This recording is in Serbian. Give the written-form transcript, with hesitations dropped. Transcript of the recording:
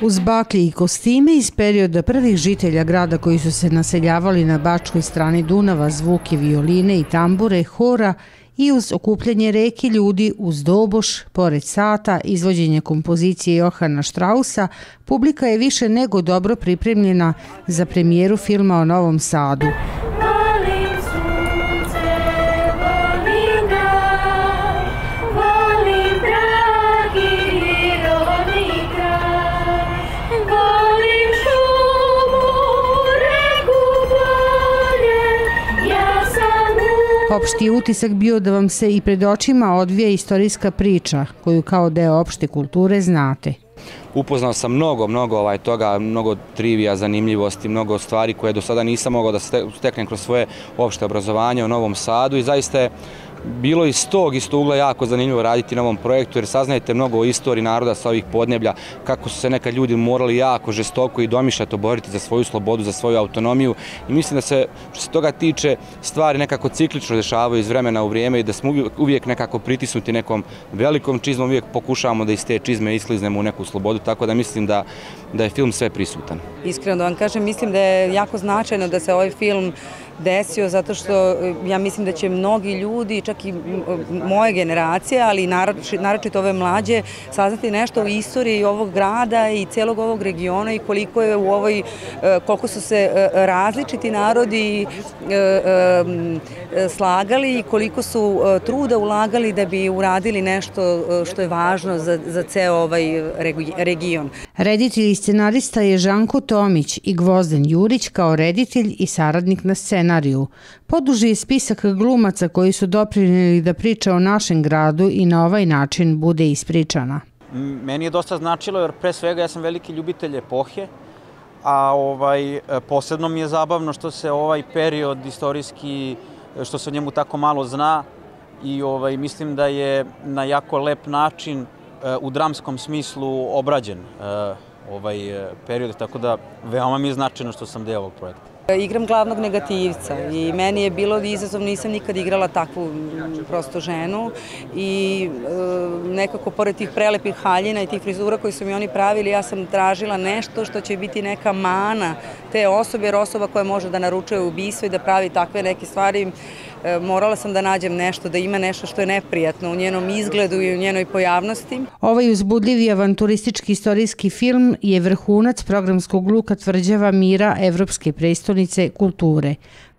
Uz baklje i kostime iz perioda prvih žitelja grada koji su se naseljavali na bačkoj strani Dunava, zvuke violine i tambure, hora i uz okupljanje reke ljudi uz doboš, pored sata, izvođenje kompozicije Johana Strausa, publika je više nego dobro pripremljena za premijeru filma o Novom Sadu. Opšti je utisak bio da vam se i pred očima odvija istorijska priča koju kao deo opšte kulture znate. Upoznao sam mnogo toga, mnogo trivija, zanimljivosti, mnogo stvari koje do sada nisam mogao da steknem kroz svoje opšte obrazovanje u Novom Sadu i zaista je bilo iz tog isto ugla jako zanimljivo raditi na ovom projektu jer saznajete mnogo o istoriji naroda sa ovih podneblja, kako su se nekad ljudi morali jako žestoko i domišljato boriti za svoju slobodu, za svoju autonomiju i mislim da se, što se toga tiče, stvari nekako ciklično dešavaju iz vremena u vrijeme i da smo uvijek nekako pritisnuti nekom velikom čizmom, uvijek pokušavamo da iz te čizme iskliznemo u neku slobodu, tako da mislim da je film sve prisutan. Iskreno da vam kažem, mislim da je jako značajno da se ovaj film desio zato što ja mislim da će mnogi ljudi, čak i moje generacije, ali naročito ove mlađe, saznati nešto o istoriji ovog grada i celog ovog regiona i koliko je koliko su se različiti narodi slagali i koliko su truda ulagali da bi uradili nešto što je važno za ceo ovaj region. Reditelj i scenarista je Žanko Tomić i Gvozden Jurić kao reditelj i saradnik na scenariju. Poduži je spisak glumaca koji su doprinijeli da priča o našem gradu i na ovaj način bude ispričana. Meni je dosta značilo jer pre svega ja sam veliki ljubitelj epohe, a posebno mi je zabavno što se ovaj period istorijski, što se o njemu tako malo zna i mislim da je na jako lep način u dramskom smislu obrađen ovaj period, tako da veoma mi je značajno što sam deo ovog projekta. Igram glavnog negativca i meni je bilo izazov, nisam nikad igrala takvu prostu ženu i nekako pored tih prelepih haljina i tih frizura koje su mi oni pravili, ja sam tražila nešto što će biti neka mana te osobe, jer osoba koja može da naručuje ubistvo i da pravi takve neke stvari, morala sam da nađem nešto, da ima nešto što je neprijatno u njenom izgledu i u njenoj pojavnosti. Ovaj uzbudljivi avanturistički istorijski film je vrhunac programskog luka tvrđava mira Evropske prestonice kulture.